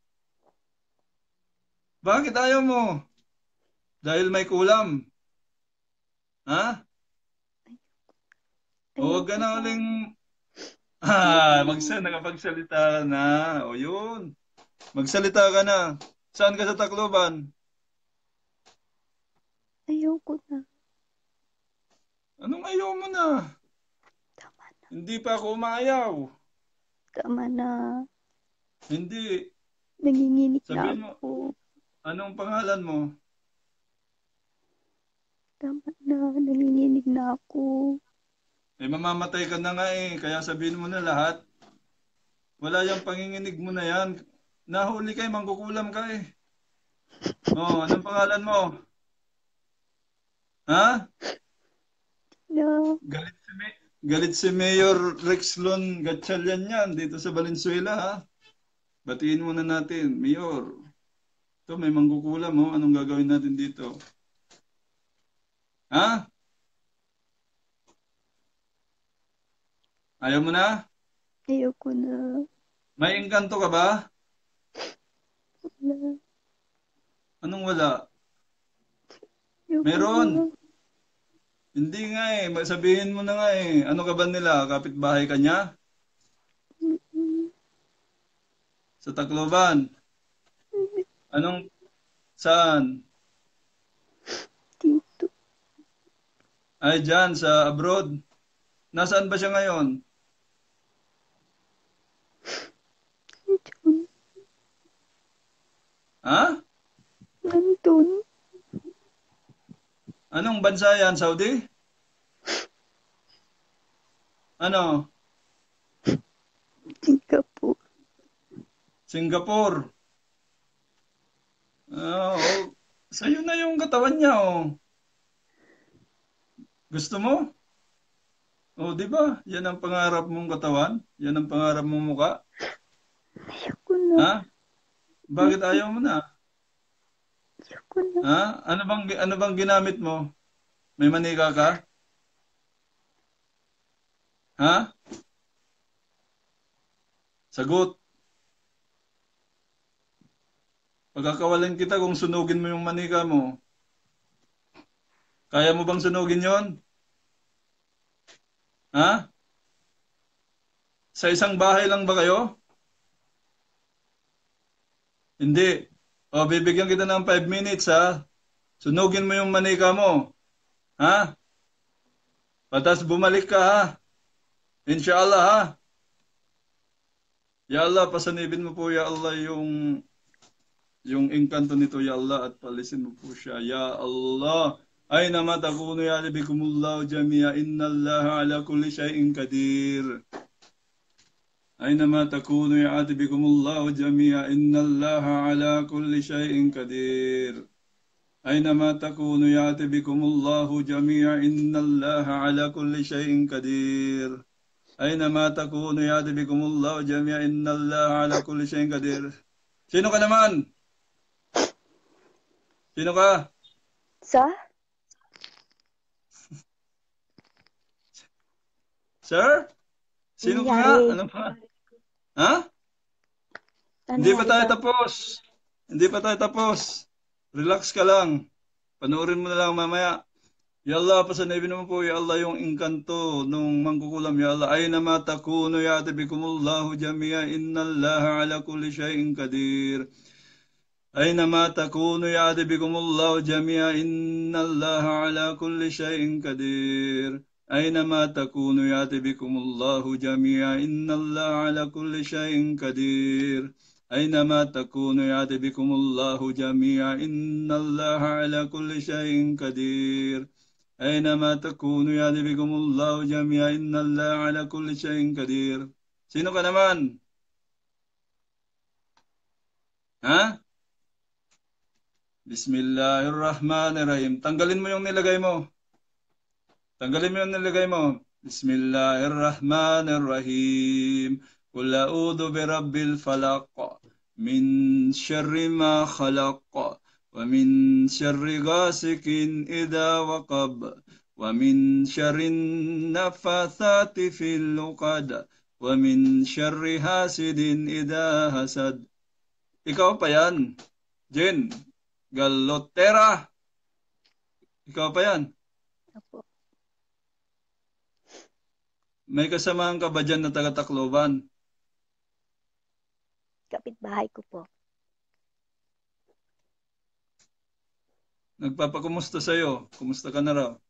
Bakit ayaw mo? Dahil may kulam. Ha? O, huwag ka na uling... nakapagsalita ka na. O, yun. Magsalita ka na. Saan ka sa Tacloban? Ayoko na. Anong ayaw mo na? Tama na. Hindi pa ako umayaw. Tama na. Hindi. Nanginginig na Sabihin mo, ako. anong pangalan mo? Tama na. Nanginginig na ako. Eh, mamamatay ka na nga eh. Kaya sabihin mo na lahat. Wala yung panginginig mo na yan. Nahuli ka eh, mangkukulam ka eh. Oh, anong pangalan mo? Ha? No. Galit si Mayor Rexlon Gatchalian yan dito sa Valenzuela ha. Batiin muna natin, Mayor. Ito may mangkukulam oh. Anong gagawin natin dito? Ha? Ayaw mo na? Ayoko na. May engkanto ka ba? Wala. Anong wala? Ayoko Meron. na. Hindi nga eh. Sabihin mo na nga eh. Ano ka ba nila? Kapitbahay ka niya? Sa Tacloban? Anong? Saan? Dito. Ay, dyan, sa abroad. Nasaan ba siya ngayon? Nandun. Ha? Nandun. Anong bansa yan? Saudi? Ano? Singapore. Singapore. Oh, sa'yo na yung katawan niya, oh. Gusto mo? Oh, di ba? Yan ang pangarap mong katawan? Yan ang pangarap mong mukha? Ayoko na. Ha? Bakit ayaw mo na? Ayoko na. Ha? Ano bang ginamit mo? May manika ka? Ha? Sagot. Pagkakawalan kita kung sunugin mo yung manika mo. Kaya mo bang sunugin yon? Ha? Sa isang bahay lang ba kayo? Hindi. O, bibigyan kita ng 5 minutes ha. Sunugin mo yung manika mo. Ha? Patas bumalik ka ha. Inshallah ha. Ya Allah, pasanibin mo po ya Allah yung engkanto nito ya Allah at palisin mo po siya. Ya Allah. Aynama takunu ya'libikumullahu jami'a innallaha ala kulli syai'in qadir. Aynama takunu ya'libikumullahu jami'a innallaha ala kulli syai'in qadir. Aynama takunu ya'libikumullahu jami'a innallaha ala kulli syai'in qadir. Aynama takunu ya'libikumullahu jami'a innallaha ala kulli syai'in qadir. Sino ka naman? Sino ka? Sa? Sir? Sino ka nga? Ano pa? Ha? Hindi pa tayo tapos. Hindi pa tayo tapos. Relax ka lang. Panoorin mo na lang mamaya. Ya Allah, pasanibin mo po, Ya Allah, yung engkanto nung mangkukulam, Ya Allah. Ay nama takunu ya'tibikumullahu jami'a innallaha ala kulli syai'in qadir. Ay nama takunu ya'tibikumullahu jami'a innallaha ala kulli syai'in qadir. أينما تكونوا يأتي بكم الله جميعا إن الله على كل شيء قدير أينما تكونوا يأتي بكم الله جميعا إن الله على كل شيء قدير أينما تكونوا يأتي بكم الله جميعا إن الله على كل شيء قدير. Sino ka naman? Ha? Bismillahirrahmanirrahim. Tanggalin mo yung nilagay mo. Tanggalin mo yung nilagay mo. Bismillahirrahmanirrahim. Qul a'udhu birabbil falaq. Min syarri ma khalaq. Wa min syarri ghasikin idha waqab. ومن شر النفاثات في العقد ومن شر حاسد إذا حسد. Ikaw pa yan, Jen. Galotera. Ikaw pa yan. Opo. May kasamahan ka ba dyan na taga-Tacloban? Kapitbahay ko po. Nagpapakumusta sa'yo? Kumusta ka na raw?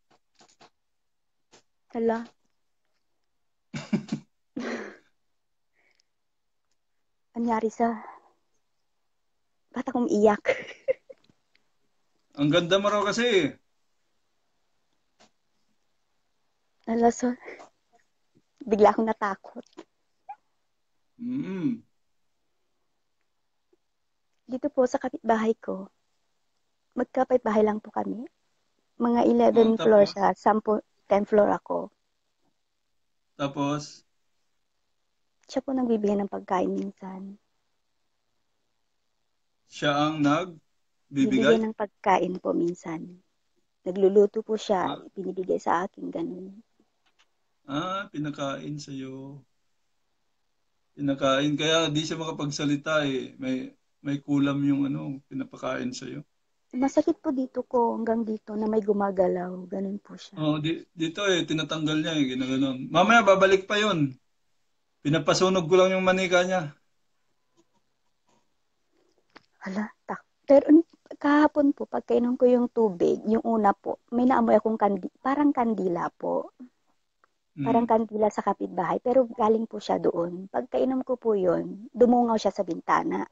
Hala. Anyari sa... Ba't akong iyak? Ang ganda mo raw kasi. Hala, so... Bigla akong natakot. Dito po sa kapitbahay ko, magkapitbahay lang po kami. Mga 11 floor siya, 10 floor ako. Tapos? Siya po nagbibigay ng pagkain minsan. Siya ang Bibigay nagbibigay? ng pagkain po minsan. Nagluluto po siya, pinibigay sa akin, ganun. Pinakain sa'yo. Pinakain, kaya di siya makapagsalita eh. May kulam yung pinapakain sa'yo. Masakit po dito ko, hanggang dito, na may gumagalaw. Ganun po siya. Dito eh, tinatanggal niya eh, ginaganon. Mamaya, babalik pa yun. Pinapasunog ko lang yung manika niya. Hala, pero kahapon po, pagkainom ko yung tubig, yung una po, may naamoy akong parang kandila po. Parang kandila sa kapitbahay, pero galing po siya doon. Pagkainom ko po yun, dumungaw siya sa bintana.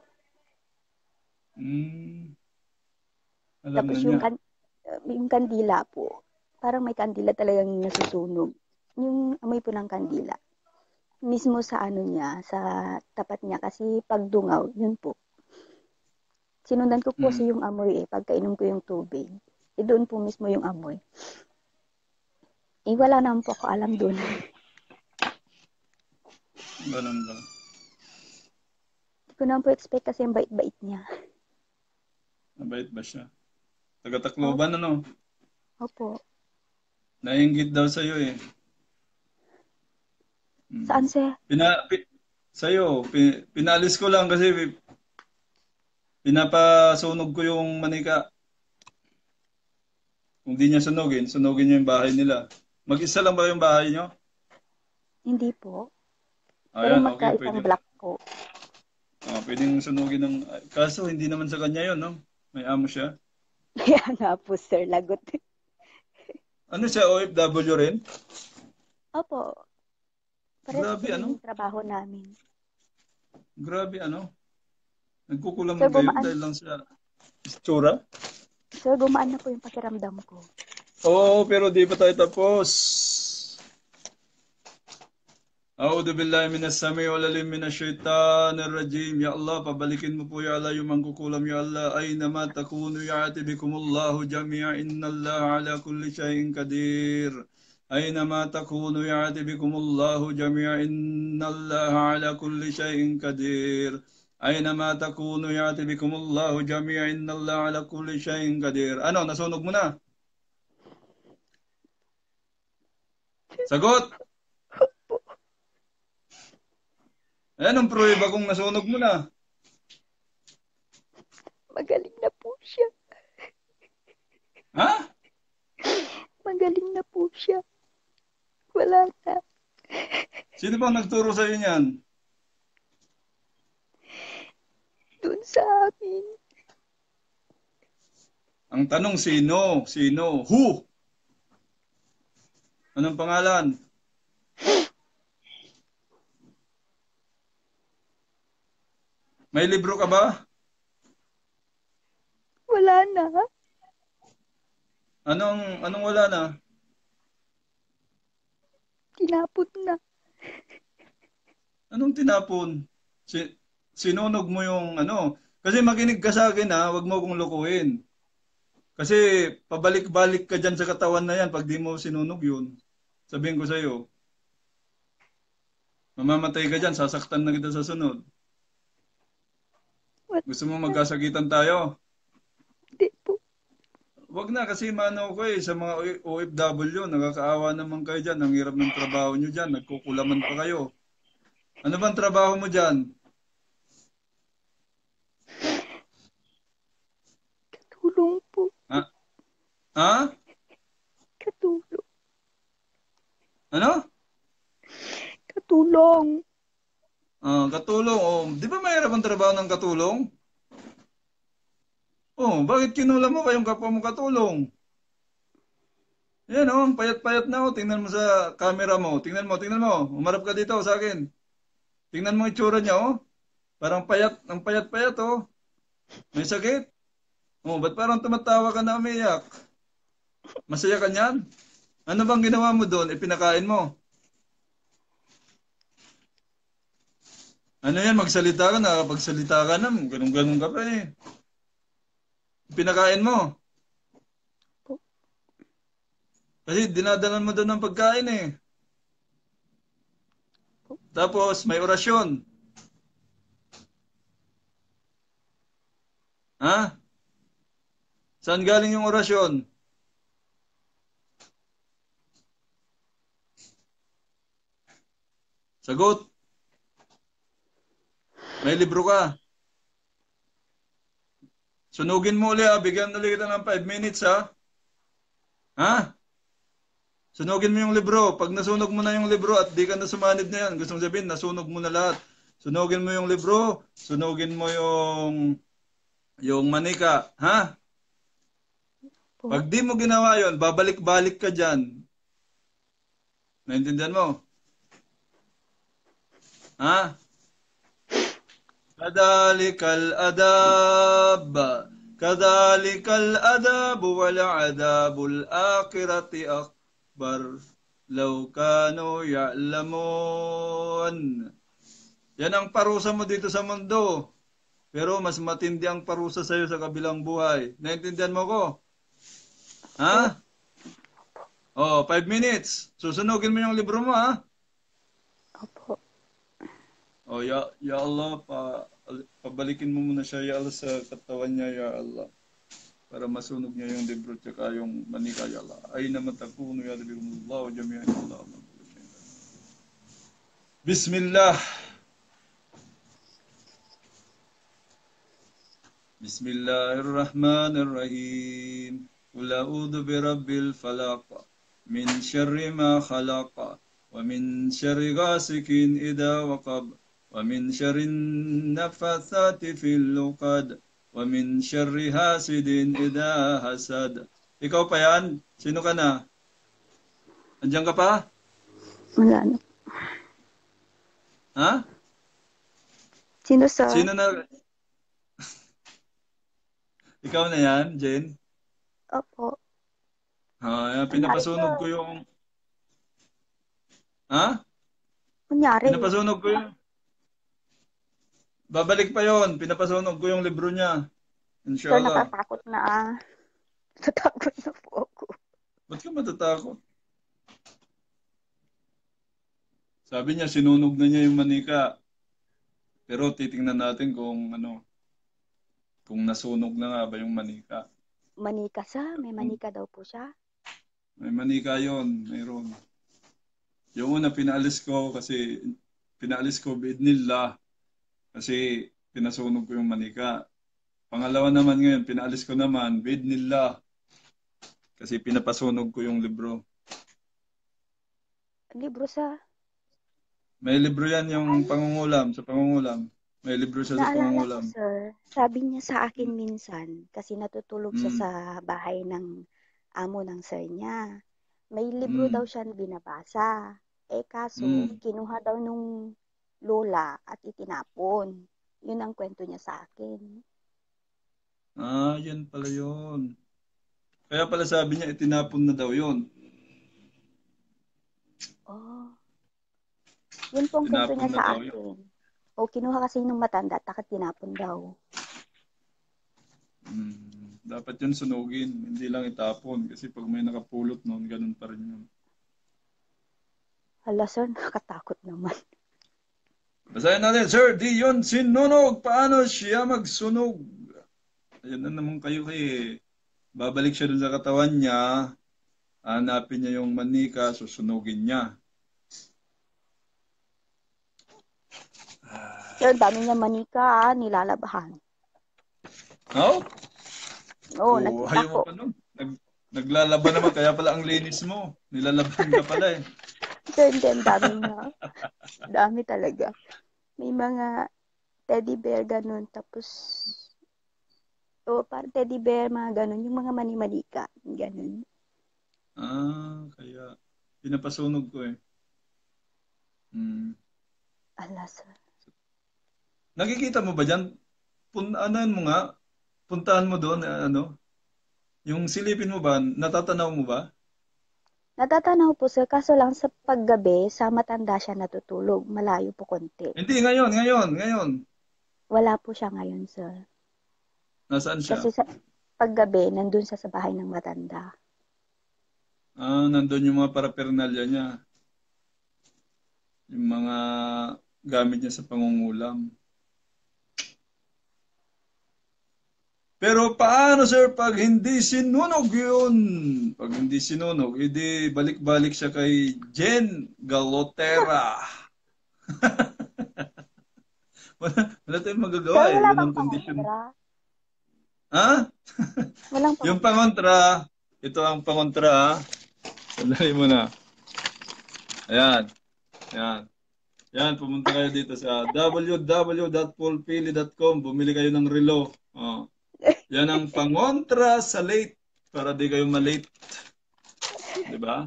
Alam Tapos na niya. yung kandila po, parang may kandila talagang nasusunog. Yung amoy po ng kandila. Mismo sa niya, sa tapat niya, kasi pagdungaw, yun po. Sinundan ko po yung amoy pagkainom ko yung tubig. Doon po mismo yung amoy. Wala naman po ako alam doon. Ganun ba? Hindi ko naman po expect kasi yung bait-bait niya. Mabait ba siya? Taga-Tacloban ano? Opo. Nainggit daw sa'yo eh. Saan siya? Sa'yo, pinalis ko lang kasi pinapasunog ko yung manika. Kung di niya sunugin niya yung bahay nila. Mag-isa lang ba yung bahay niyo? Hindi po. Ayan, Pero okay, magkaisang pwede. block po. Pwedeng sunugin ng... Kaso hindi naman sa kanya yun, no? May amo siya. Kaya nga po, sir, lagot. Ano siya, OFW rin? Opo. Parehas Grabe, po yung trabaho namin. Grabe, Nagkukulam Sir, kayo gumaan. dahil lang sa istura? Sir, gumaan na po yung pakiramdam ko. Oo, pero di pa tayo tapos. A'udhu billahi minas sami wal alim minash shaitanir rajim. Ya Allah, pabalikin mo po ya Allah yung mangkukulam ya Allah. Aina ma takunu ya'ti bikumullahu jami'a innallaha ala kulli shay'in qadir. Aina ma takunu ya'ti bikumullahu jami'a innallaha ala kulli shay'in qadir. Aina ma takunu ya'ti bikumullahu jami'a innallaha ala kulli shay'in qadir. Ano, nasunog mo na? Sagot! Anong pruweba kung nasunog mo na? Magaling na po siya. Ha? Magaling na po siya. Wala na. Sino bang nagturo sa'yo niyan? Doon sa amin. Ang tanong, sino? Sino? Who? Anong pangalan? May libro ka ba? Wala na. Anong wala na? Tinapot na. Anong tinapon? Sinunog mo yung Kasi makinig ka sa akin wag mo akong lukuhin. Kasi pabalik-balik ka dyan sa katawan na yan pag di mo sinunog yun. Sabihin ko sa'yo. Mamamatay ka dyan, sasaktan na kita sa sunod. Gusto mo magkasakitan tayo? Hindi po. wag na kasi mano ko sa mga OFW, nakakaawa naman kayo dyan. Ang hirap ng trabaho nyo dyan. Nagkukulaman pa kayo. Ano bang trabaho mo dyan? Katulong po. Ha? Ha? Katulong. Ano? Katulong. Katulong. Oh, di ba mahirap ang trabaho ng katulong? Oh, bakit kinula mo kayong kapwa mo katulong? Yan oh, ang payat-payat na oh. Tingnan mo sa camera mo. Tingnan mo, tingnan mo. Umarap ka dito sa akin. Tingnan mo itsura niya oh. Parang payat, ang payat-payat oh. May sakit. Oh, ba't parang tumatawa ka na umiyak? Masaya ka niyan? Ano bang ginawa mo doon? Ipinakain mo. Ano yan, magsalita ka na. Pagsalita ka na, ganun-ganun ka pa eh. Pinakain mo. Kasi dinadalan mo doon ng pagkain eh. Tapos may orasyon. Ha? Saan galing yung orasyon? Sagot. May libro ka. Sunugin mo ulit ha. Bigyan ulit kita ng 5 minutes ha. Ha? Sunugin mo yung libro. Pag nasunog mo na yung libro at di ka na sumanib na yan, gusto mong sabihin, nasunog mo na lahat. Sunugin mo yung libro. Sunugin mo yung manika. Ha? Pag di mo ginawa yon, babalik-balik ka dyan. Naintindihan mo? Ha? Kadalikal adab. Kadalikal adab wala adabul akhirati akbar. Law kanu ya'lamun. Yan ang parusa mo dito sa mundo. Pero mas matindi ang parusa sa iyo sa kabilang buhay. Naintindihan mo ko? Ha? Oh, 5 minutes. Susunugin mo yung libro mo, ha? Opo. Oh, ya Allah, pabalikin mo muna siya, ya Allah, sa katawan niya, ya Allah. Para masunog niya yung libro tsaka yung manika, ya Allah. Ay naman takunu, ya Allah, jami'an Allah. Bismillah. Bismillahirrahmanirrahim. Qul a'udzu birabbil falaq min syarri ma khalaq wa min syarri ghasikin idza waqab wa min syarri naffatsati fil 'uqad wa min syarri hasidin idza hasad. Ikaw pa yan? Sino ka na? Andiyan ka pa? Wala na. Ha? Sino sa? Sino na? Ikaw na yan, Jen? Opo. Pinapasunog ko yung... Ha? Kunyari. Pinapasunog ko yung... Babalik pa yon. Pinapasunog ko yung libro niya. Sir, Inshallah. natatakot na. Natatakot na po ako. Ba't ka matatakot? Sabi niya, sinunog na niya yung manika. Pero titingnan natin kung ano... Kung nasunog na nga ba yung manika. Manika siya? May manika daw po siya? May manika yon, mayroon. Yung una pinaalis ko kasi biidnillah kasi pinasunog ko yung manika. Pangalawa naman ngayon, pinaalis ko naman biidnillah kasi pinapasunog ko yung libro. Libro sa? May libro yan yung pangungulam, sa pangungulam. May libro siya sa Naalala pangungulam. ko, sir, sabi niya sa akin minsan, kasi natutulog siya sa bahay ng amo ng sir niya. May libro daw siya binabasa. Kaso, kinuha daw nung lola at itinapon. Yun ang kwento niya sa akin. Yan pala yun. Kaya pala sabi niya, itinapon na daw yun. Oh. Yun po ang kwento niya sa akin. O kinuha kasi nung matanda, takot tinapon daw. Dapat yun sunugin, hindi lang itapon. Kasi pag may nakapulot noon, ganun pa rin yun. Hala, sir, nakatakot naman. Basahin natin, Sir Dion Sinunog, paano siya magsunog? Ayan na naman kayo kay babalik siya dun sa katawan niya, hanapin niya yung manika, susunugin niya. Sir, dami niya manika, nilalabahan. No? Oo, Oh, nakita ayaw mo ko. pa nun. Naglalaban naman, kaya pala ang linis mo. Nilalaban ka pala eh. Sir, hindi, ang dami niya. Dami talaga. May mga teddy bear ganun, tapos, parang teddy bear, mga ganun, yung mga mani-manika, ganun. Kaya pinapasunog ko eh. Ala, sir. Nakikita mo ba dyan? Anan mo nga, puntahan mo doon, yung silipin mo ba, natatanaw mo ba? Natatanaw po, sir, kaso lang sa paggabi, sa matanda siya natutulog. Malayo po konti. Hindi, ngayon. Wala po siya ngayon, sir. Nasaan siya? Kasi sa paggabi, nandun siya sa bahay ng matanda. Nandun yung mga parapernalya niya. Yung mga gamit niya sa pangungulam. Pero paano, sir, pag hindi sinunog yun? Pag hindi sinunog, edi balik-balik siya kay Jen Galotera. wala tayong magagawa Sir, eh. wala Yun bang ang kondisyon. pangontra? Ha? Walang Yung pangontra. pangontra, ito ang pangontra. Sandali mo na. Ayan. Yan, pumunta kayo dito sa www.paulpili.com. Bumili kayo ng relo. Oh. Yan ang pangontra sa late para di kayo malate. Di ba?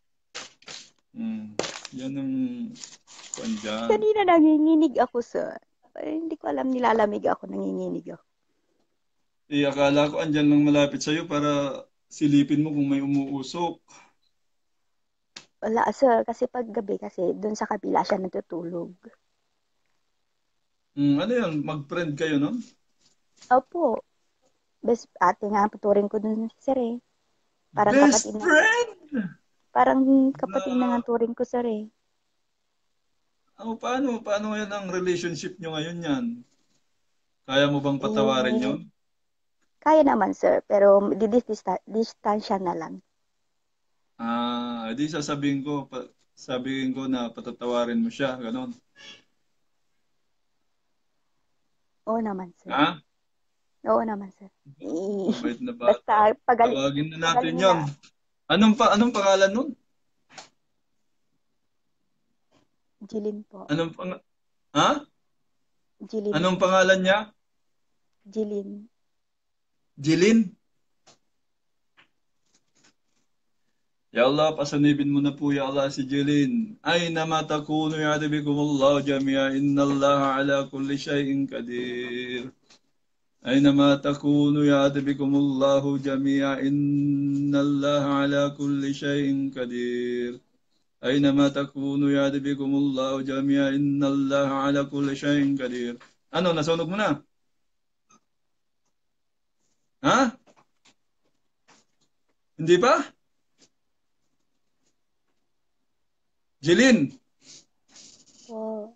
Yan ang dyan. Kanina nanginginig ako, sir. Hindi ko alam, nilalamig ako, nanginginig ako. Akala ko andyan lang malapit sa'yo para silipin mo kung may umuusok. Wala, sir, kasi paggabi kasi doon sa kabila siya natutulog. Ano yan? Mag-friend kayo, no? Opo. Best ate nga tuturing ko doon, sir eh. Parang Best kapatid na. friend! Parang kapatid na nga turing ko, sir eh. Paano yan ang relationship nyo ngayon yan? Kaya mo bang patawarin yun? Kaya naman, sir, pero distansya na lang. Di sabihin ko na patatawarin mo siya, ganon. Oo naman, sir. Ha? Oo naman, sir. Mabait na bata. Basta Tawagin na natin pagaling yon. na. Anong pangalan nun? Jilin po. Ha? Jilin Anong po. pangalan niya? Jilin. Jilin? Ya Allah, pasanibin mo na po ya Allah si Jilin. Aynama takunu ya'tibikumullahu jami'a innallaha ala kulli syai'in qadir. Aynama takunu ya'tibikumullahu jami'a innallaha ala kulli syai'in qadir. Aynama takunu ya'tibikumullahu jami'a innallaha ala kulli syai'in qadir. Ano, nasunog mo na? Ha? Hindi pa? Jilin, Po.